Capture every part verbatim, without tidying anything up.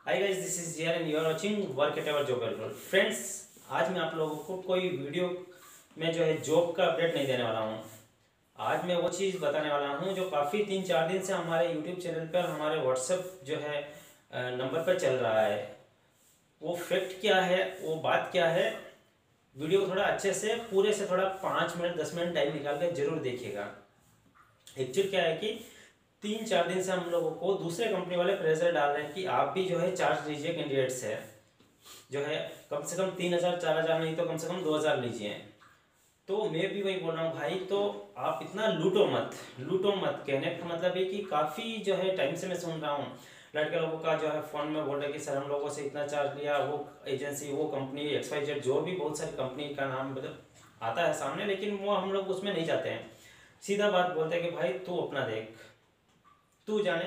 Hi guys, this is Jiyar and you are watching work at our job well. Friends, आज मैं आप लोगों को कोई वीडियो में जो है जॉब का अपडेट नहीं देने वाला हूँ। आज मैं वो चीज़ बताने वाला हूँ जो काफ़ी तीन चार दिन से हमारे यूट्यूब चैनल पर, हमारे व्हाट्सएप जो है नंबर पर चल रहा है। वो फैक्ट क्या है, वो बात क्या है, वीडियो को थोड़ा अच्छे से पूरे से थोड़ा पाँच मिनट दस मिनट टाइम निकाल कर जरूर देखिएगा। एक्चुअल क्या है कि तीन चार दिन से हम लोगों को दूसरे कंपनी वाले प्रेशर डाल रहे हैं कि आप भी जो है चार्ज लीजिए कैंडिडेट से, जो है कम से कम तीन हज़ार चार हज़ार नहीं तो कम से कम दो हज़ार लीजिए। तो मैं भी वही बोल रहा हूँ भाई, तो आप इतना लूटो मत लूटो मत। कहने का मतलब है कि काफ़ी जो है टाइम से मैं सुन रहा हूँ लड़के लोगों का जो है फ़ोन में बोल रहे कि सर हम लोगों से इतना चार्ज लिया, वो एजेंसी वो कंपनी एक्स वाई जेड जो भी बहुत सारी कंपनी का नाम मतलब आता है सामने, लेकिन वो हम लोग उसमें नहीं जाते हैं। सीधा बात बोलते हैं कि भाई तू अपना देख, तू जाने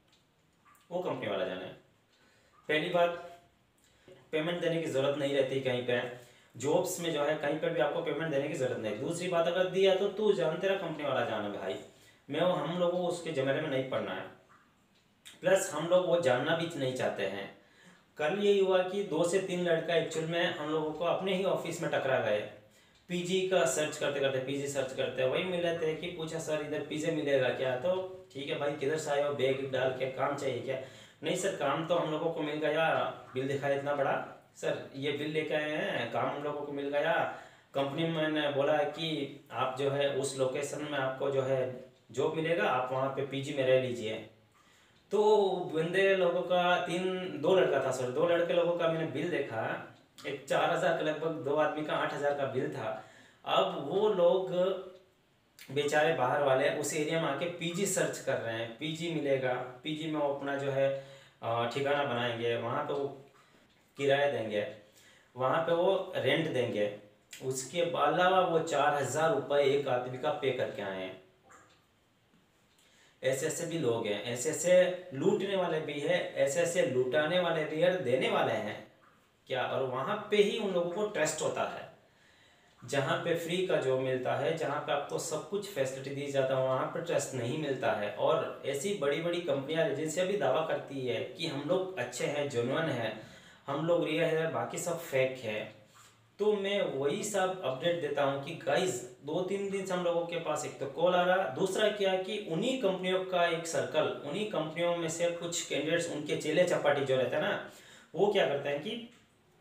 वो कंपनी वाला जाने। पहली बात, पेमेंट देने की ज़रूरत नहीं रहती कहीं पे, जॉब्स में जो है कहीं पर भी आपको पेमेंट देने की ज़रूरत नहीं। दूसरी बात, अगर दिया तो तू जान, तेरा कंपनी वाला जाना भाई। मैं वो हम लोगों को उसके जमेले में नहीं पड़ना है। प्लस हम लोग वो जानना भी नहीं चाहते हैं। कल यही हुआ कि दो से तीन लड़का एक्चुअल में हम लोगों को अपने ही ऑफिस में टकरा गए। पीजी का सर्च करते करते पीजी सर्च करते वही मिले थे कि पूछा सर इधर पीजी मिलेगा क्या, तो ठीक है भाई किधर से आए हो, बैग डाल के काम चाहिए क्या? नहीं सर काम तो हम लोगों को मिल गया, बिल दिखाया इतना बड़ा, सर ये बिल लेके आए हैं, काम हम लोगों को मिल गया। कंपनी में ने बोला कि आप जो है उस लोकेशन में आपको जो है जॉब मिलेगा, आप वहाँ पे पीजी में रह लीजिए। तो बंदे लोगों का तीन दो लड़का था सर, दो लड़के लोगों का मैंने बिल देखा, एक चार हजार का लगभग, दो आदमी का आठ हजार का बिल था। अब वो लोग बेचारे बाहर वाले उस एरिया में आके पीजी सर्च कर रहे हैं, पीजी मिलेगा, पीजी में वो अपना जो है ठिकाना बनाएंगे, वहाँ पे वो किराया देंगे, वहाँ पे वो रेंट देंगे, उसके अलावा वो चार हजार रुपये एक आदमी का पे करके आए हैं। ऐसे ऐसे भी लोग हैं, ऐसे ऐसे लूटने वाले भी है, ऐसे ऐसे लुटाने वाले भी है, देने वाले हैं क्या। और वहाँ पे ही उन लोगों को ट्रस्ट होता है। जहाँ पे फ्री का जॉब मिलता है, जहाँ पे आपको सब कुछ फैसिलिटी दी जाता है, वहाँ पे ट्रस्ट नहीं मिलता है। और ऐसी बड़ी बड़ी कंपनियां एजेंसियां भी दावा करती है कि हम लोग अच्छे हैं, जेन्युइन हैं, हम लोग रियल है, बाकी सब फेक है। तो मैं वही सब अपडेट देता हूँ कि गाइज दो तीन दिन से हम लोगों के पास एक तो कॉल आ रहा, दूसरा क्या कि उन्हीं कंपनियों का एक सर्कल, उन्हीं कंपनियों में से कुछ कैंडिडेट्स, उनके चेले चपाटी जो रहते हैं ना, वो क्या करते हैं कि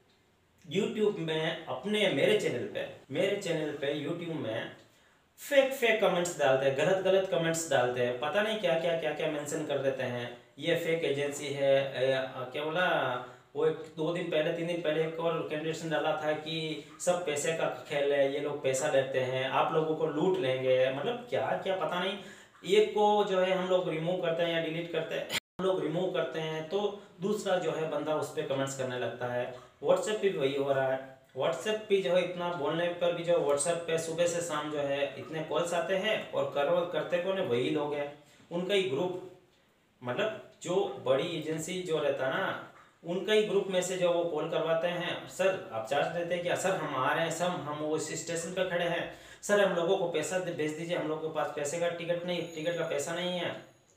यूट्यूब में अपने मेरे चैनल पे मेरे चैनल पे यूट्यूब में फेक फेक कमेंट्स डालते हैं, गलत गलत कमेंट्स डालते हैं, पता नहीं क्या क्या क्या क्या मेंशन कर देते हैं। ये फेक एजेंसी है, क्या बोला वो, एक दो दिन पहले तीन दिन पहले एक और कैंडिडेट ने डाला था कि सब पैसे का खेल है, ये लोग पैसा लेते हैं, आप लोगों को लूट लेंगे, मतलब क्या क्या पता नहीं। एक को जो है हम लोग रिमूव करते हैं या डिलीट करते हैं, हम लोग रिमूव करते हैं तो दूसरा जो है बंदा उस पर कमेंट्स करने लगता है। व्हाट्सएप पे भी वही हो रहा है। व्हाट्सएप पे जो है इतना बोलने पर भी जो व्हाट्सएप पे सुबह से शाम जो है इतने कॉल्स आते हैं, और करो करते कौन है, वही लोग हैं, उनका ही ग्रुप, मतलब जो बड़ी एजेंसी जो रहता है ना, उनका ही ग्रुप में से जो वो कॉल करवाते हैं, सर आप चार्ज देते हैं क्या, सर हम आ रहे हैं, सब हम वो इस स्टेशन पे खड़े हैं, सर हम लोगों को पैसा भेज दीजिए, हम लोग के पास पैसे का टिकट नहीं, टिकट का पैसा नहीं है,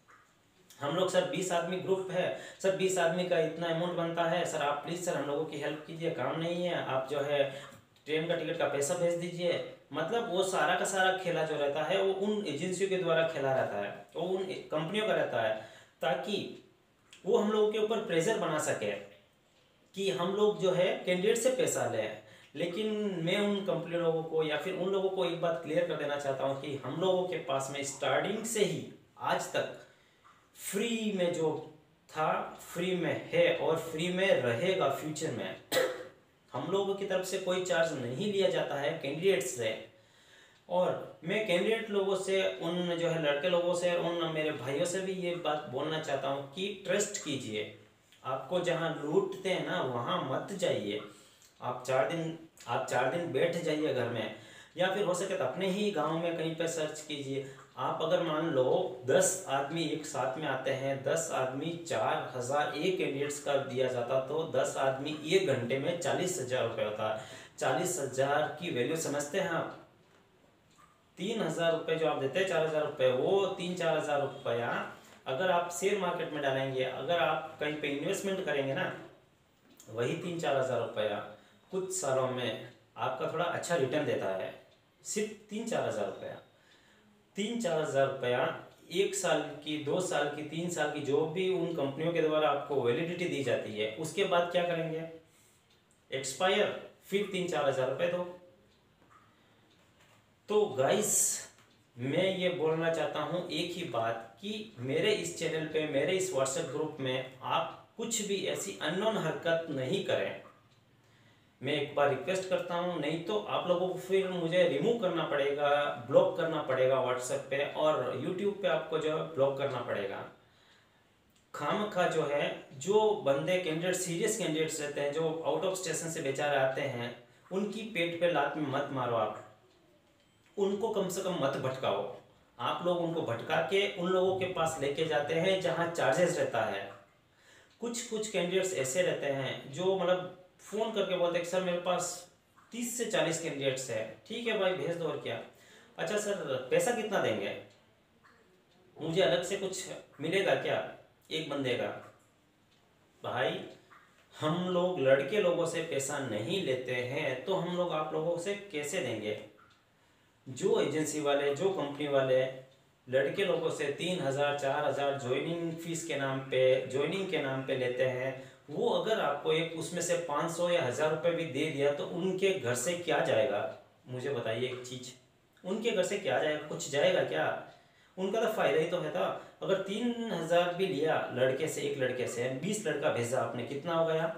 हम लोग सर बीस आदमी ग्रुप है, सर बीस आदमी का इतना अमाउंट बनता है, सर आप प्लीज़ सर हम लोगों की हेल्प कीजिए, काम नहीं है, आप जो है ट्रेन का टिकट का पैसा भेज दीजिए। मतलब वो सारा का सारा खेला जो रहता है वो उन एजेंसियों के द्वारा खेला रहता है, वो उन कंपनियों का रहता है, ताकि वो हम लोगों के ऊपर प्रेशर बना सके कि हम लोग जो है कैंडिडेट से पैसा लें। लेकिन मैं उन कंपनी लोगों को या फिर उन लोगों को एक बात क्लियर कर देना चाहता हूँ कि हम लोगों के पास में स्टार्टिंग से ही आज तक फ्री में जो था, फ्री में है और फ्री में रहेगा फ्यूचर में। हम लोगों की तरफ से कोई चार्ज नहीं लिया जाता है कैंडिडेट से। और मैं कैंडिडेट लोगों से, उन जो है लड़के लोगों से, उन मेरे भाइयों से भी ये बात बोलना चाहता हूँ कि ट्रस्ट कीजिए। आपको जहाँ लूटते हैं ना वहाँ मत जाइए। आप चार दिन आप चार दिन बैठ जाइए घर में, या फिर हो सके तो अपने ही गांव में कहीं पर सर्च कीजिए। आप अगर मान लो दस आदमी एक साथ में आते हैं, दस आदमी चार हजार एक कैंडिडेट्स का दिया जाता, तो दस आदमी एक घंटे में चालीस हजार रुपये होता है। चालीस हजार की वैल्यू समझते हैं आप? तीन हजार रुपये जो आप देते हैं, चार हजार रुपये, वो तीन चार हजार रुपया अगर आप शेयर मार्केट में डालेंगे, अगर आप कहीं पे इन्वेस्टमेंट करेंगे ना, वही तीन चार हज़ार रुपया कुछ सालों में आपका थोड़ा अच्छा रिटर्न देता है। सिर्फ तीन चार हज़ार रुपया, तीन चार हज़ार रुपया एक साल की, दो साल की, तीन साल की, जो भी उन कंपनियों के द्वारा आपको वैलिडिटी दी जाती है, उसके बाद क्या करेंगे, एक्सपायर, फिर तीन चार हज़ार रुपये दो। तो गाइस मैं ये बोलना चाहता हूँ एक ही बात कि मेरे इस चैनल पे, मेरे इस व्हाट्सएप ग्रुप में आप कुछ भी ऐसी अननोन हरकत नहीं करें। मैं एक बार रिक्वेस्ट करता हूँ, नहीं तो आप लोगों को फिर मुझे रिमूव करना पड़ेगा, ब्लॉक करना पड़ेगा व्हाट्सएप पे, और यूट्यूब पे आपको जो है ब्लॉक करना पड़ेगा। खामखा जो है, जो बंदे कैंडिडेट सीरियस कैंडिडेट्स रहते हैं, जो आउट ऑफ स्टेशन से बेचारे आते हैं, उनकी पेट पे लात में मत मारो आप, उनको कम से कम मत भटकाओ। आप लोग उनको भटका के उन लोगों के पास लेके जाते हैं जहाँ चार्जेस रहता है। कुछ कुछ कैंडिडेट्स ऐसे रहते हैं जो मतलब फ़ोन करके बोलते हैं कि सर मेरे पास तीस से चालीस कैंडिडेट्स है। ठीक है भाई, भेज दो, और क्या। अच्छा सर पैसा कितना देंगे, मुझे अलग से कुछ मिलेगा क्या एक बंदे का? भाई हम लोग लड़के लोगों से पैसा नहीं लेते हैं, तो हम लोग आप लोगों से कैसे देंगे? जो एजेंसी वाले, जो कंपनी वाले लड़के लोगों से तीन हज़ार चार हज़ार ज्वाइनिंग फीस के नाम पे, ज्वाइनिंग के नाम पे लेते हैं, वो अगर आपको एक उसमें से पाँच सौ या हज़ार रुपये भी दे दिया तो उनके घर से क्या जाएगा? मुझे बताइए एक चीज़, उनके घर से क्या जाएगा? कुछ जाएगा क्या? उनका तो फ़ायदा ही तो है था। अगर तीन हज़ार भी लिया लड़के से, एक लड़के से बीस लड़का भेजा आपने, कितना हो गया?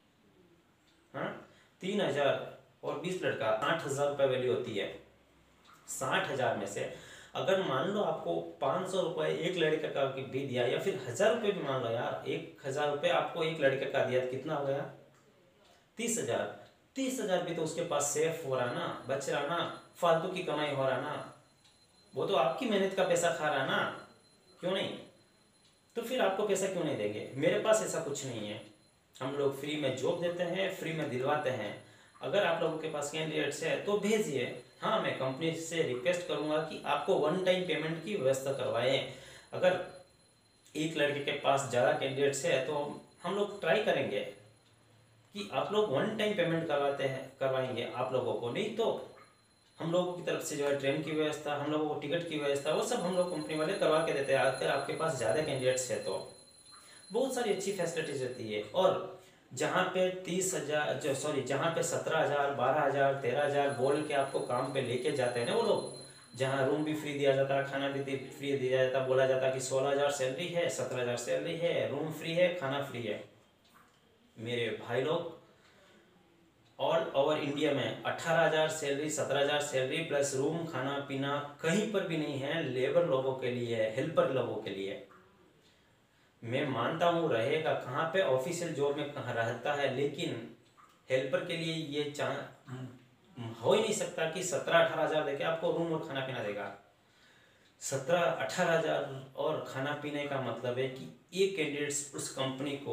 हाँ, तीन हज़ार और बीस लड़का, आठ हज़ार रुपये वैल्यू होती है। साठ हज़ार में से अगर मान लो आपको पाँच सौ रुपये एक लड़के का भी दिया, या फिर हज़ार रुपये भी मान लो यार, एक हज़ार रुपये आपको एक लड़के का दिया तो कितना हो गया? तीस हज़ार। तीस हज़ार भी तो उसके पास सेफ हो रहा ना, बच रहा ना, फालतू की कमाई हो रहा ना, वो तो आपकी मेहनत का पैसा खा रहा ना, क्यों नहीं? तो फिर आपको पैसा क्यों नहीं देंगे? मेरे पास ऐसा कुछ नहीं है, हम लोग फ्री में जॉब देते हैं, फ्री में दिलवाते हैं। अगर आप लोगों के पास कैंडिडेट्स है तो भेजिए। हाँ, मैं कंपनी से रिक्वेस्ट करूँगा कि आपको वन टाइम पेमेंट की व्यवस्था करवाएं। अगर एक लड़के के पास ज़्यादा कैंडिडेट्स है तो हम लोग ट्राई करेंगे कि आप लोग वन टाइम पेमेंट करवाते हैं, करवाएंगे आप लोगों को। नहीं तो हम लोगों की तरफ से जो है ट्रेन की व्यवस्था, हम लोगों को टिकट की व्यवस्था, वो सब हम लोग कंपनी वाले करवा के देते हैं। अगर आपके पास ज़्यादा कैंडिडेट्स है तो बहुत सारी अच्छी फैसिलिटीज रहती है। और जहाँ पे तीस हज़ार जो सॉरी जहाँ पे सत्रह हज़ार बारह हज़ार तेरह हज़ार बोल के आपको काम पे लेके जाते हैं ना वो लोग, जहाँ रूम भी फ्री दिया जाता है, खाना भी फ्री दिया जाता है, बोला जाता है कि सोलह हज़ार सैलरी है, सत्रह हज़ार सैलरी है, रूम फ्री है, खाना फ्री है। मेरे भाई लोग, ऑल ओवर इंडिया में अठारह हज़ार सैलरी, सत्रह हज़ार सैलरी प्लस रूम, खाना पीना कहीं पर भी नहीं है। लेबर लोगों के लिए, हेल्पर लोगों के लिए। मैं मानता हूँ रहेगा कहाँ पे, ऑफिशियल जॉब में कहाँ रहता है, लेकिन हेल्पर के लिए ये चाह हो ही नहीं सकता कि सत्रह अठारह हज़ार देके आपको रूम और खाना पीना देगा। सत्रह अठारह हज़ार और खाना पीने का मतलब है कि एक कैंडिडेट्स उस कंपनी को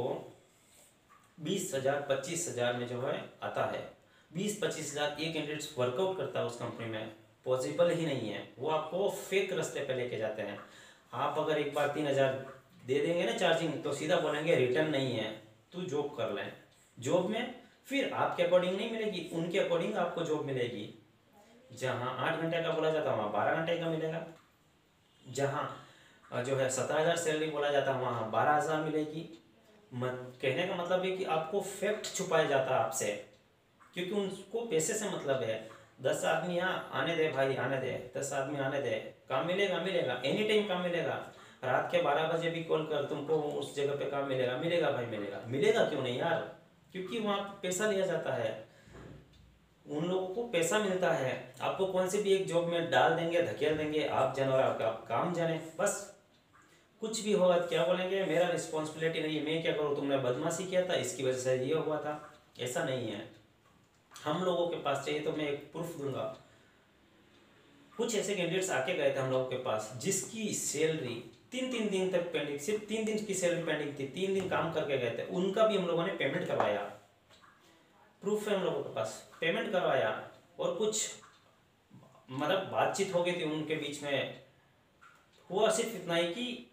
बीस हज़ार पच्चीस हज़ार में जो है आता है। बीस पच्चीस हज़ार एक कैंडिडेट्स वर्कआउट करता है उस कंपनी में, पॉसिबल ही नहीं है। वो आपको फेक रास्ते पे लेके जाते हैं। आप अगर एक बार तीन हज़ार दे देंगे ना चार्जिंग, तो सीधा बोलेंगे रिटर्न नहीं है, तू जॉब कर ले। जॉब में फिर आपके अकॉर्डिंग नहीं मिलेगी, उनके अकॉर्डिंग आपको जॉब मिलेगी। जहाँ आठ घंटे का बोला जाता है वहाँ बारह घंटे का मिलेगा। जहाँ जो है सत्रह हज़ार सैलरी बोला जाता है वहाँ बारह हज़ार मिलेगी। मत कहने का मतलब है कि आपको फैक्ट छुपाया जाता है आपसे, क्योंकि उनको पैसे से मतलब है। दस आदमी यहाँ आने दे भाई, आने दे, दस आदमी आने दे, काम मिलेगा मिलेगा, एनी टाइम काम मिलेगा। रात के बारह बजे भी कॉल कर, तुमको उस जगह पे काम मिलेगा मिलेगा भाई मिलेगा। मिलेगा क्यों नहीं यार? क्योंकि वहाँ पैसा लिया जाता है, उन लोगों को पैसा मिलता है। आपको कौन सी भी एक जॉब में डाल देंगे, धकेल देंगे, आप जाने और आपका काम जाने, बस। कुछ भी होगा क्या बोलेंगे मेरा रिस्पॉन्सिबिलिटी नहीं है, मैं क्या करूँ, तुमने बदमाशी किया था इसकी वजह से ये हुआ था। ऐसा नहीं है। हम लोगों के पास चाहिए तो मैं एक प्रूफ दूंगा। कुछ ऐसे कैंडिडेट्स आके गए थे हम लोगों के पास जिसकी सैलरी तीन तीन दिन तक पेंडिंग, सिर्फ तीन दिन की सैलरी पेंडिंग थी, तीन दिन काम करके गए थे, उनका भी हम लोगों ने पेमेंट करवाया। प्रूफ है हम लोगों के पास, पेमेंट करवाया। और कुछ मतलब बातचीत हो गई थी उनके बीच में, हुआ सिर्फ इतना ही कि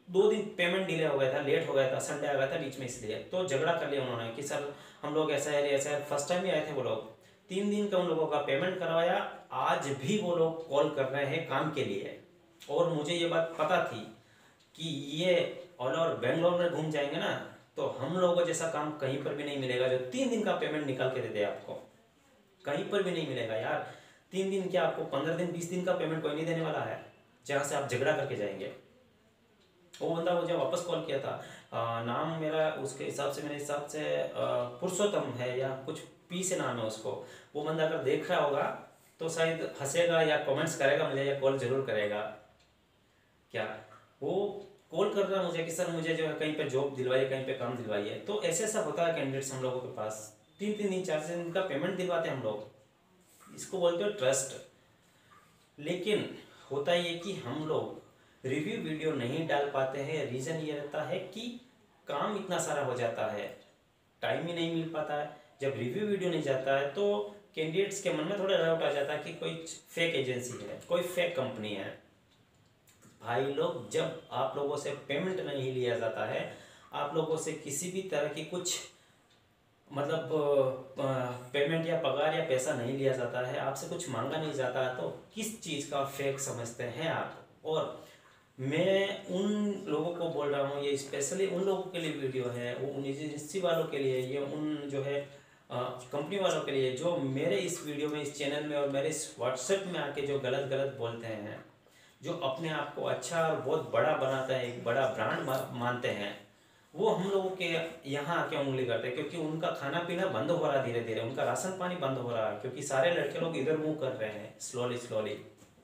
दो दिन पेमेंट डिले हो गया था, लेट हो गया था, संडे आ गया था बीच में, इसलिए तो झगड़ा कर लिया उन्होंने कि सर हम लोग ऐसा है ऐसा है। फर्स्ट टाइम ही आए थे वो लोग, तीन दिन का उन लोगों का पेमेंट करवाया, आज भी वो लोग कॉल कर रहे हैं काम के लिए। और मुझे ये बात पता थी कि ये ऑल ओवर बेंगलोर में घूम जाएंगे ना, तो हम लोगों को जैसा काम कहीं पर भी नहीं मिलेगा जो तीन दिन का पेमेंट निकाल के दे दे आपको, कहीं पर भी नहीं मिलेगा यार। तीन दिन क्या, आपको पंद्रह दिन बीस दिन का पेमेंट कोई नहीं देने वाला है जहाँ से आप झगड़ा करके जाएंगे। वो बंदा मुझे वापस कॉल किया था, आ, नाम मेरा उसके हिसाब से मेरे हिसाब से पुरुषोत्तम है या कुछ पी से नाम है उसको। वो बंदा अगर देख रहा होगा तो शायद हंसेगा या कमेंट्स करेगा मुझे, या कॉल जरूर करेगा। क्या वो कॉल कर रहा है मुझे कि सर मुझे जो है कहीं पे जॉब दिलवाइए, कहीं पे काम दिलवाइए। तो ऐसे ऐसा होता है कैंडिडेट्स हम लोगों के पास, तीन तीन दिन चार चार दिन का पेमेंट दिलवाते हैं हम लोग, इसको बोलते हो ट्रस्ट। लेकिन होता ये कि हम लोग रिव्यू वीडियो नहीं डाल पाते हैं। रीज़न ये रहता है कि काम इतना सारा हो जाता है, टाइम ही नहीं मिल पाता है। जब रिव्यू वीडियो नहीं जाता है तो कैंडिडेट्स के मन में थोड़ा डाउट आ जाता है कि कोई फेक एजेंसी है, कोई फेक कंपनी है। भाई लोग, जब आप लोगों से पेमेंट नहीं लिया जाता है, आप लोगों से किसी भी तरह की कुछ मतलब पेमेंट या पगार या पैसा नहीं लिया जाता है, आपसे कुछ मांगा नहीं जाता है, तो किस चीज़ का फेक समझते हैं आप। और मैं उन लोगों को बोल रहा हूँ, ये स्पेशली उन लोगों के लिए वीडियो है, वो उन एजेंसी वालों के लिए, ये उन जो है कंपनी वालों के लिए जो मेरे इस वीडियो में, इस चैनल में और मेरे इस व्हाट्सएप में आके जो गलत गलत बोलते हैं, जो अपने आप को अच्छा और बहुत बड़ा बनाता है, एक बड़ा ब्रांड मानते हैं, वो हम लोगों के यहाँ आके उंगली करते हैं। क्योंकि उनका खाना पीना बंद हो रहा है धीरे धीरे, उनका राशन पानी बंद हो रहा है, क्योंकि सारे लड़के लोग इधर मुंह कर रहे हैं स्लोली स्लोली।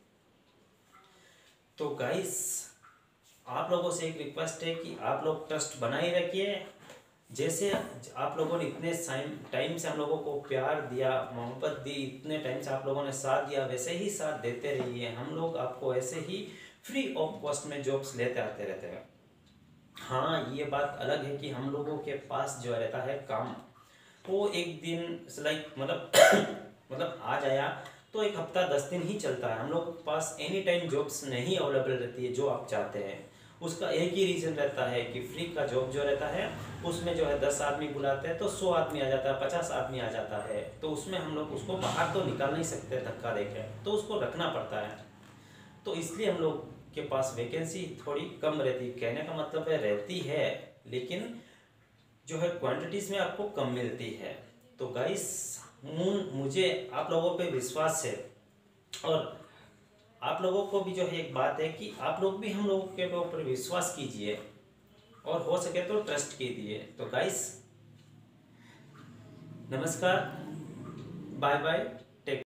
तो गाइस, आप लोगों से एक रिक्वेस्ट है कि आप लोग ट्रस्ट बनाए रखिए। जैसे आप लोगों ने इतने टाइम से हम लोगों को प्यार दिया, मोहब्बत दी, इतने टाइम से आप लोगों ने साथ दिया, वैसे ही साथ देते रहिए। हम लोग आपको ऐसे ही फ्री ऑफ कॉस्ट में जॉब्स लेते आते रहते हैं। हाँ, ये बात अलग है कि हम लोगों के पास जो रहता है काम, वो एक दिन लाइक मतलब मतलब आज आया तो एक हफ्ता दस दिन ही चलता है। हम लोग के पास एनी टाइम जॉब्स नहीं अवेलेबल रहती है जो आप चाहते हैं। उसका एक ही रीज़न रहता है कि फ्री का जॉब जो रहता है उसमें जो है दस आदमी बुलाते हैं तो सौ आदमी आ जाता है, पचास आदमी आ जाता है। तो उसमें हम लोग उसको बाहर तो निकाल नहीं सकते धक्का देके, तो उसको रखना पड़ता है। तो इसलिए हम लोग के पास वैकेंसी थोड़ी कम रहती है। कहने का मतलब है रहती है, लेकिन जो है क्वांटिटीज़ में आपको कम मिलती है। तो गाइस, मुझे आप लोगों पे विश्वास है, और आप लोगों को भी जो है एक बात है कि आप लोग भी हम लोगों के ऊपर विश्वास कीजिए, और हो सके तो ट्रस्ट कीजिए। तो गाइस, नमस्कार, बाय बाय।